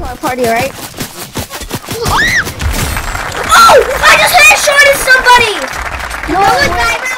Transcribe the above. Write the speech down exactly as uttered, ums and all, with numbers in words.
to our party, right? Oh! I just headshotted somebody! No, No,